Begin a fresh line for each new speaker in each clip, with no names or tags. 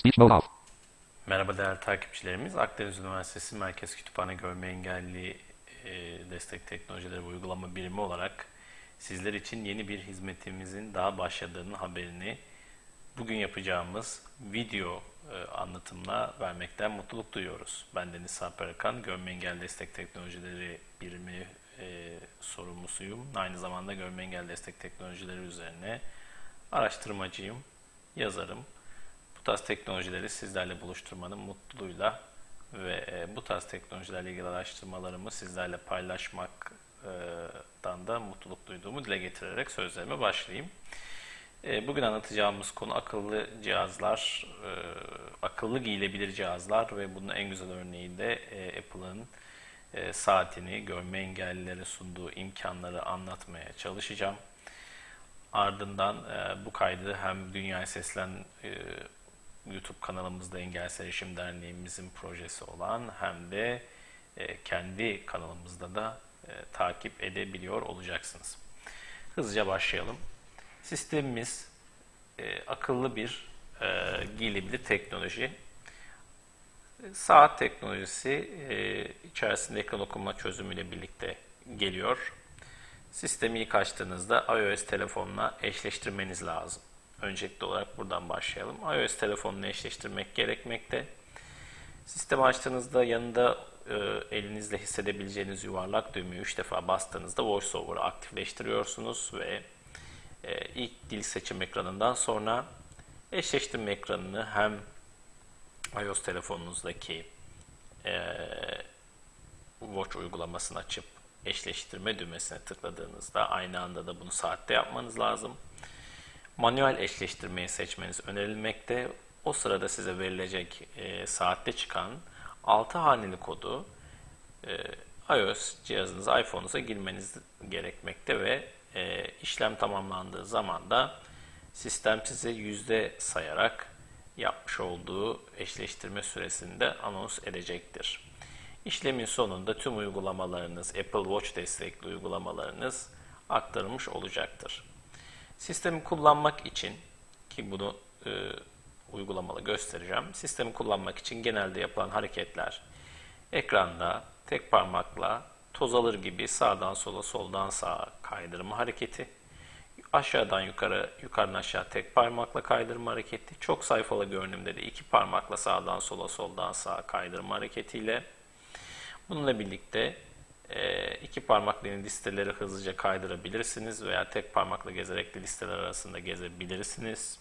Speech mode off.
Merhaba değerli takipçilerimiz. Akdeniz Üniversitesi Merkez Kütüphane Görme Engelli Destek Teknolojileri ve Uygulama Birimi olarak sizler için yeni bir hizmetimizin daha başladığının haberini bugün yapacağımız video anlatımla vermekten mutluluk duyuyoruz. Ben Deniz Sarper Akan, Görme Engelli Destek Teknolojileri Birimi sorumlusuyum. Aynı zamanda Görme Engelli Destek Teknolojileri üzerine araştırmacıyım, yazarım. Bu tarz teknolojileri sizlerle buluşturmanın mutluluğuyla ve bu tarz teknolojilerle ilgili araştırmalarımı sizlerle paylaşmaktan da mutluluk duyduğumu dile getirerek sözlerime başlayayım. Bugün anlatacağımız konu akıllı cihazlar, akıllı giyilebilir cihazlar ve bunun en güzel örneği de Apple'ın saatini, görme engellilere sunduğu imkanları anlatmaya çalışacağım. Ardından bu kaydı hem Dünyaya Seslen YouTube kanalımızda Engelsiz Erişim Derneğimizin projesi olan hem de kendi kanalımızda da takip edebiliyor olacaksınız. Hızlıca başlayalım. Sistemimiz akıllı bir giyilebilir teknoloji. Saat teknolojisi içerisinde ekran okuma çözümüyle birlikte geliyor. Sistemi ilk açtığınızda iOS telefonuna eşleştirmeniz lazım. Öncelikli olarak buradan başlayalım. iOS telefonunu eşleştirmek gerekmekte. Sistemi açtığınızda yanında elinizle hissedebileceğiniz yuvarlak düğmeyi 3 defa bastığınızda VoiceOver'ı aktifleştiriyorsunuz ve ilk dil seçim ekranından sonra eşleştirme ekranını hem iOS telefonunuzdaki Watch uygulamasını açıp eşleştirme düğmesine tıkladığınızda aynı anda da bunu saatte yapmanız lazım. Manuel eşleştirmeyi seçmeniz önerilmekte. O sırada size verilecek saatte çıkan 6 haneli kodu iOS cihazınıza, iPhone'unuza girmeniz gerekmekte ve işlem tamamlandığı zaman da sistem size yüzde sayarak yapmış olduğu eşleştirme süresinde anons edecektir. İşlemin sonunda tüm uygulamalarınız, Apple Watch destekli uygulamalarınız aktarılmış olacaktır. Sistemi kullanmak için, ki bunu uygulamalı göstereceğim, sistemi kullanmak için genelde yapılan hareketler ekranda tek parmakla toz alır gibi sağdan sola, soldan sağa kaydırma hareketi, aşağıdan yukarı, yukarıdan aşağı tek parmakla kaydırma hareketi, çok sayfalı görünümde de iki parmakla sağdan sola, soldan sağa kaydırma hareketiyle, bununla birlikte iki parmakla listeleri hızlıca kaydırabilirsiniz veya tek parmakla gezerek de listeler arasında gezebilirsiniz.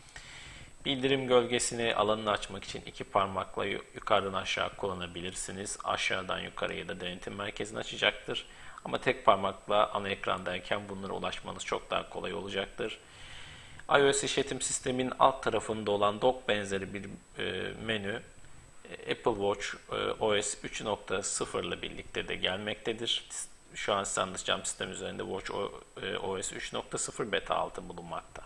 Bildirim gölgesini, alanını açmak için iki parmakla yukarıdan aşağı kullanabilirsiniz. Aşağıdan yukarıya da denetim merkezini açacaktır. Ama tek parmakla ana ekrandayken bunlara ulaşmanız çok daha kolay olacaktır. iOS işletim sisteminin alt tarafında olan dock benzeri bir menü Apple Watch OS 3.0 ile birlikte de gelmektedir. Şu an size anlatacağım sistem üzerinde Watch OS 3.0 beta 6 bulunmakta.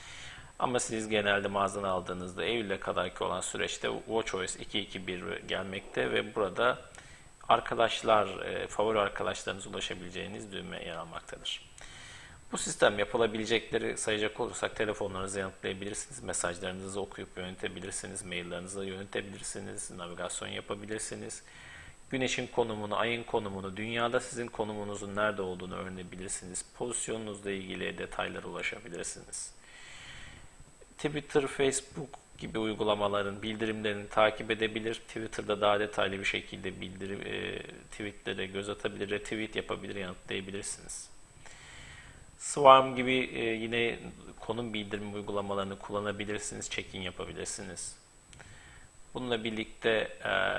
Ama siz genelde mağazadan aldığınızda Eylül'e kadarki olan süreçte WatchOS 2.2.1 gelmekte ve burada arkadaşlar, favori arkadaşlarınıza ulaşabileceğiniz düğme yer almaktadır. Bu sistem yapılabilecekleri sayacak olursak telefonlarınızı yanıtlayabilirsiniz, mesajlarınızı okuyup yönetebilirsiniz, maillerinizi yönetebilirsiniz, navigasyon yapabilirsiniz. Güneşin konumunu, ayın konumunu, dünyada sizin konumunuzun nerede olduğunu öğrenebilirsiniz. Pozisyonunuzla ilgili detaylara ulaşabilirsiniz. Twitter, Facebook gibi uygulamaların bildirimlerini takip edebilir. Twitter'da daha detaylı bir şekilde tweetlere göz atabilir, retweet yapabilir, yanıtlayabilirsiniz. Swarm gibi yine konum bildirim uygulamalarını kullanabilirsiniz, check-in yapabilirsiniz. Bununla birlikte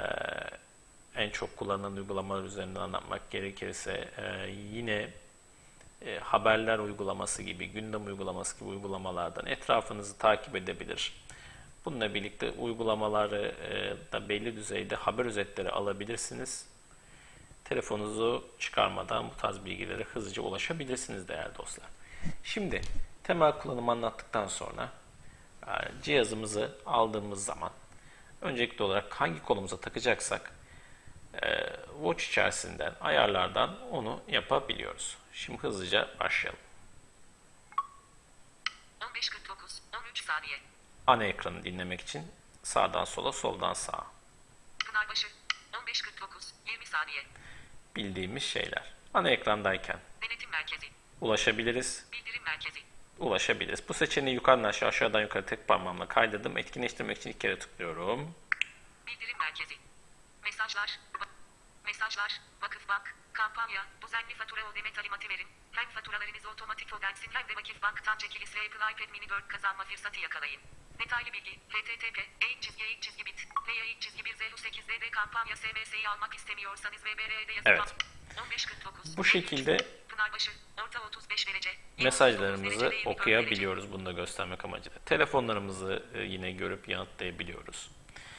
en çok kullanılan uygulamalar üzerinden anlatmak gerekirse yine haberler uygulaması gibi, gündem uygulaması gibi uygulamalardan etrafınızı takip edebilir. Bununla birlikte uygulamaları da belli düzeyde haber özetleri alabilirsiniz. Telefonunuzu çıkarmadan bu tarz bilgilere hızlıca ulaşabilirsiniz değerli dostlar. Şimdi temel kullanımı anlattıktan sonra cihazımızı aldığımız zaman öncelikli olarak hangi kolumuza takacaksak Watch içerisinden, ayarlardan onu yapabiliyoruz. Şimdi hızlıca başlayalım.
15:49, 13 saniye.
Ana ekranı dinlemek için Sağdan sola, soldan sağa.
Pınarbaşı 15.49 20 saniye.
Bildiğimiz şeyler. Ana ekrandayken
Denetim merkezi.
ulaşabiliriz.
Bildirim merkezi.
Ulaşabiliriz. Bu seçeneği yukarıdan aşağı, aşağıdan yukarı tek parmağımla kaydırdım. Etkinleştirmek için 2 kere tıklıyorum.
Bildirim merkezi. Mesajlar. Mesajlar. Vakıfbank. Kampanya. Düzenli fatura ödeme talimatı verin. Hem faturalarınızı otomatik ödensin hem de Vakıfbank'tan çekilisi Apple iPad mini 4 kazanma fırsatı yakalayın. Detaylı bilgi. http://bit. PA108dd kampanya SMS'yi almak istemiyorsanız VBR'de yazın.
Evet.
15.49.
Bu şekilde
Pınarbaşı. Orta 35 derece.
mesajlarımızı okuyabiliyoruz. Bunu da göstermek amacıyla. Telefonlarımızı yine görüp yanıtlayabiliyoruz.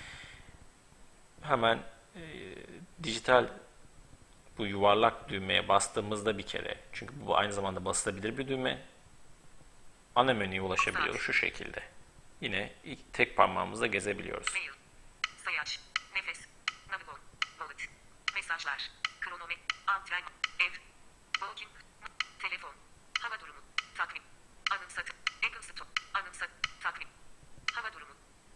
Hemen dijital bu yuvarlak düğmeye bastığımızda bir kere, çünkü bu aynı zamanda basılabilir bir düğme, ana menüye ulaşabiliyoruz şu şekilde. Yine tek parmağımızla gezebiliyoruz.
Mail. Sayaç. Nefes. Navigor. Wallet. Mesajlar. Kronometre. Antren. Ev. Booking. Telefon. Hava durumu. Takvim. Anımsatı. Apple Store. Anımsat. Takvim. Hava durumu.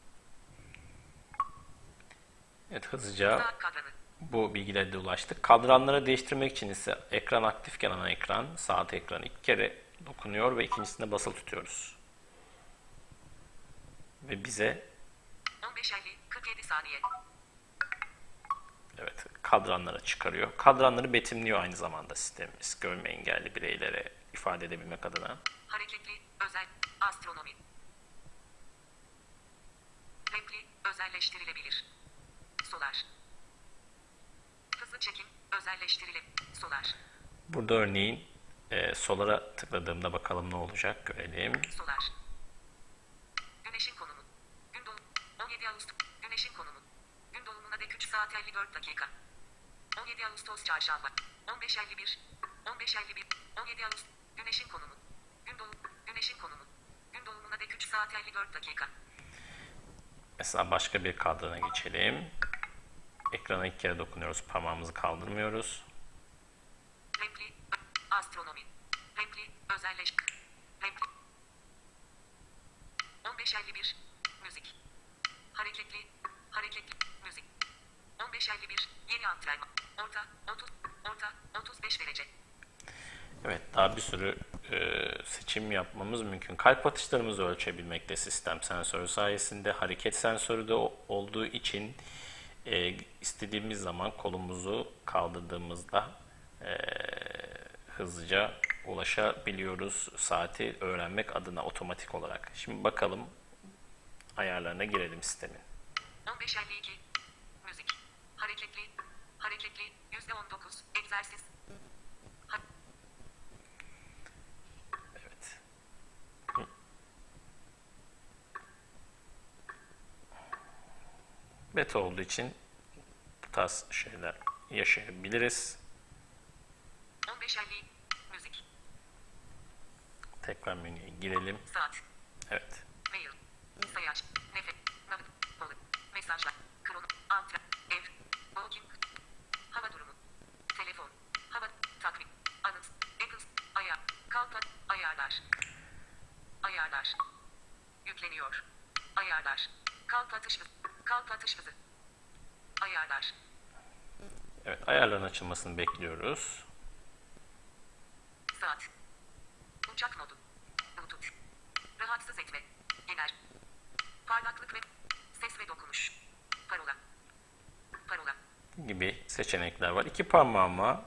Evet, hızlıca
Saat kadranı.
bu bilgilere de ulaştık. Kadranları değiştirmek için ise ekran aktifken ana ekran, saat ekranı 2 kere dokunuyor ve ikincisinde basılı tutuyoruz. Ve bize
15.50 47 saniye.
evet kadranlara çıkarıyor. Kadranları betimliyor aynı zamanda sistemimiz. Görme engelli bireylere ifade edebilmek adına.
Hareketli. Özel. Astronomi. Renkli. Özelleştirilebilir. Solar. Hızlı çekim. Özelleştirilebilir. Solar.
Burada örneğin solara tıkladığımda bakalım ne olacak görelim.
Solar. Güneşin konumu. Gün doğumu. 17 Ağustos. Güneşin konumu. Gün doğumuna dek 3 saat 54 dakika. 17 Ağustos çarşamba. 15.51. 15.51. 17 Ağustos. Güneşin konumu. Gün doğumu. Güneşin konumu. Gün doğumuna dek 3 saat 54 dakika.
Mesela başka bir kadrana geçelim. Ekrana 2 kere dokunuyoruz. Parmağımızı kaldırmıyoruz.
Renkli. Astronomi. Renkli. Renkli. 15.51. Müzik. Hareketli. Hareketli. Müzik. 15.51. Yeni antrenman. Orta 35 derece.
Evet, daha bir sürü seçim yapmamız mümkün. Kalp atışlarımızı ölçebilmekte sistem sensörü sayesinde. Hareket sensörü de olduğu için istediğimiz zaman kolumuzu kaldırdığımızda hızlıca ulaşabiliyoruz saati öğrenmek adına otomatik olarak. Şimdi bakalım, ayarlarına girelim sistemin.
15.52. Müzik. Hareketli. Hareketli. %19. Egzersiz.
Evet. Beta olduğu için bu tarz şeyler yaşayabiliriz.
15.50. Müzik.
Tekrar menüye girelim.
Saat.
Evet.
Mail. Sayaç. Nefes. Balık. Mesajlar. Krono. Antren. Ev. Booking. Hava durumu. Telefon. Hava. Takvim. Anıt. Apple. Ayar. Kalpa. Ayarlar. Ayarlar. Yükleniyor. Ayarlar. Kalp atış hızı. Kalp atış hızı. Ayarlar.
Evet, ayarların açılmasını bekliyoruz.
Saat. Uçak modu. Bluetooth. Rahatsız etme. Enerji. Parlaklık ve ses ve dokunuş. Parola. Parola.
Gibi seçenekler var. İki parmağıma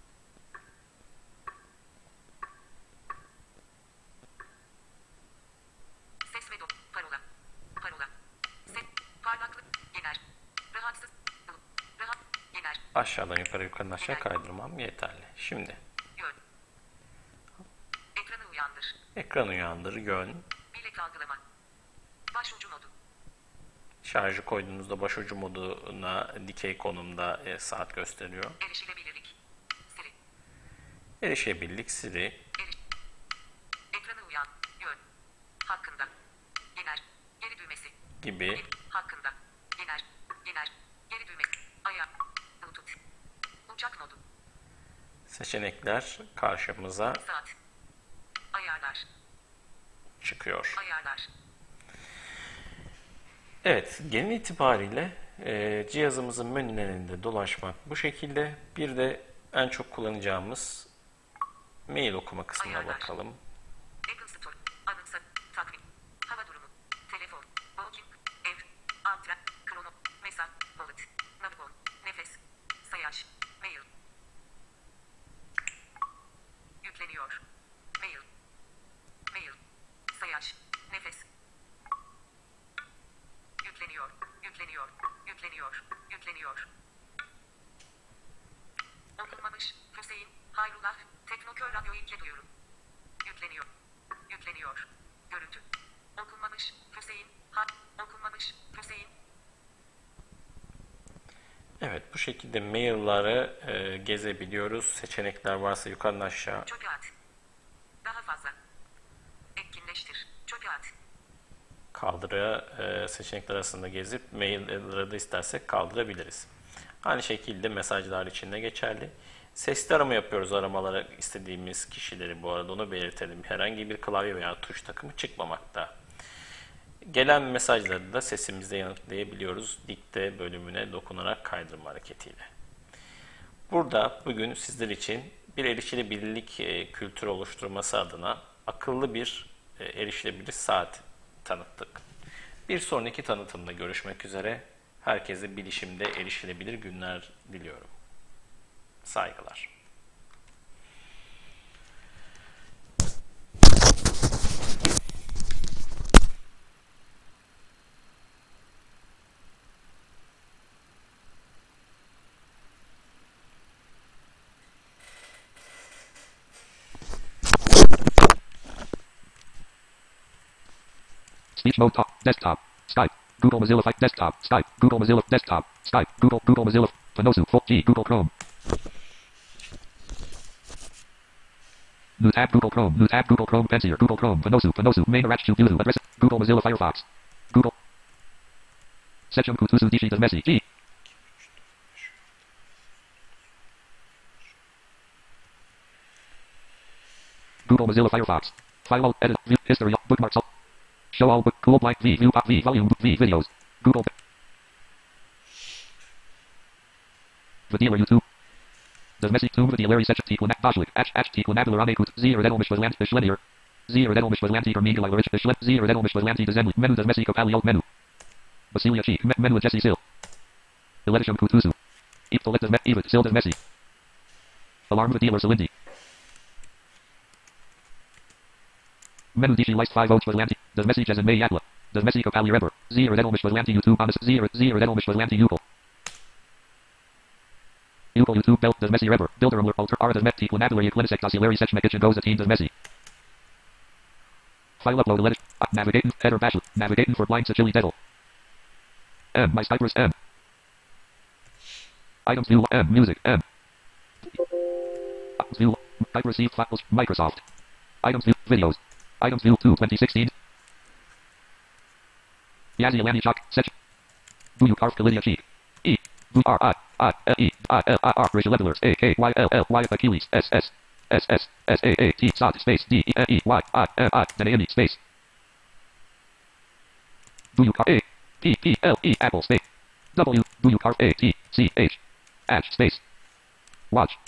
Ses ve parola. Parola. Ses. Parlaklık. Enerji. Rahatsız. Rahat. Enerji.
aşağıdan yukarıdan aşağı kaydırmam yeterli. Şimdi
Yön. Ekranı uyandır.
ekran uyandır, yön.
Bilek algılama. Başucu modu.
Şarjı koyduğunuzda başucu moduna dikey konumda saat gösteriyor.
Erişilebilirlik. Siri.
Erişebilirlik, Siri
Eriş. Ekranı uyan. Yön. Hakkında. Yener. Geri düğmesi.
gibi
Hakkında. Yener. Yener. Geri düğmesi. Ayar. Bluetooth. Uçak modu.
seçenekler karşımıza
Saat. Ayarlar.
çıkıyor.
Ayarlar.
Evet, genel itibariyle cihazımızın menülerinde dolaşmak bu şekilde. Bir de en çok kullanacağımız mail okuma kısmına
Ayarlar.
bakalım.
Apple Store. Anımsa. Takvim. Hava durumu. Telefon. Booking. Ev. Antren. Krono. Mesaj. Wallet. Navigol. Nefes. Sayaç. Mail. Yükleniyor. Mail. Mail. Sayaç. Nefes. Yükleniyor. Yükleniyor. Yükleniyor. Yükleniyor. Okunmamış. Hüseyin. Hayrullah. Teknoköy Radyo ilke duyuru. Yükleniyor. Yükleniyor. Görüntü. Okunmamış. Hüseyin. Okunmamış. Hüseyin.
Evet, bu şekilde mail'ları gezebiliyoruz. Seçenekler varsa yukarıdan aşağı
Çöpe at. Daha fazla. Etkinleştir. Çöpe at.
kaldıra seçenekler arasında gezip mail'ları da istersek kaldırabiliriz. Aynı şekilde mesajlar için de geçerli. Sesli arama yapıyoruz, aramalara istediğimiz kişileri, bu arada onu belirtelim. Herhangi bir klavye veya tuş takımı çıkmamakta. Gelen mesajları da sesimizle yanıtlayabiliyoruz dikte bölümüne dokunarak kaydırma hareketiyle. Burada bugün sizler için bir erişilebilirlik kültürü oluşturması adına akıllı bir erişilebilir saat tanıttık. Bir sonraki tanıtımda görüşmek üzere. Herkese bilişimde erişilebilir günler diliyorum. Saygılar.
Speech mode top, desktop, Skype, Google Mozilla Fight desktop, Skype, Google Mozilla desktop, Skype, Google Mozilla, Panosu, 4G, Google Chrome. New tab, Google Chrome, new tab, Google Chrome, Pensier, Google Chrome, Panosu, main Arach, Bulu, address, Google Mozilla Firefox, Google. Sechum Kutusu Dishi the Messi, G. Google Mozilla Firefox. File alt, edit, view, history, bookmarks, show all book, cool blank V, view pop V, volume V, videos, Google. Videla YouTube. The Messi Tomb Videla Research Tiklanat Bashlik, Tiklanat Laranekut, Zir Edelmish Valanti Fishlenier, Zir Edelmish Valanti Permigala Rich Fishlet, Zir Edelmish Valanti Dezenli, Menu the Messi Kopali Alt Menu. Vasilia Cheek, Menu Jesse Sil. Eletisham Kutusu. Iptolet the Met Evid, Sil the Messi. Alarm Videla Salindi. Menu Dishi Lice 5 votes Valanti, the Messi Jezen May Yatla, the Messi Kopali Reber, Zir Edelmish Valanti YouTube Honest, Zir Edelmish Valanti Ukol. Ukol YouTube belt the Messi Reber, Builder Alter R the Met Tiklanabulary Klinisek Dosilary Sechmek Kitchen goes a team the Messi. File upload let navigating header bash navigating for blind Sicily Dedal. M my Cypress M. Items view M music M. View type received files Microsoft. Items view videos. Items view 2 2016. Yazzie Alani Shock Sech. Do you carve Kalidia Cheek? E. V R I E I L I R Rachel Levelers A K Y L L Y Achilles S S S S S A A T Sot space D E E Y I M I Danaani space. Do you carve A P P L E Apple space W do you carve A T C H Ash space. Watch.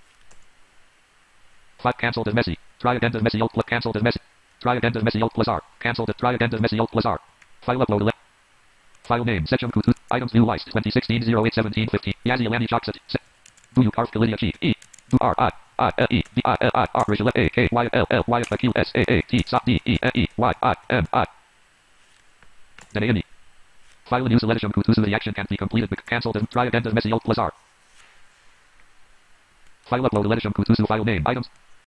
5 cancel the Messi. Try again the Messi alt cancel the Messi. Try again the Messi alt plus R. Cancel the try again the Messi alt plus R. File upload left. File name Sechum Kutu. Items view list 2016 08 17 15. Yazzie Alani Shock do you carve Kalidia Cheek? E. Do R I L E V I L I R Rachel A K Y L L Y Akil S A A T Sot D E E Y I M I. Danaani. File news Eletisham Kutu the action can't be completed but cancel them. Try again the Messi alt plus R. File upload Eletisham Kutu file name items.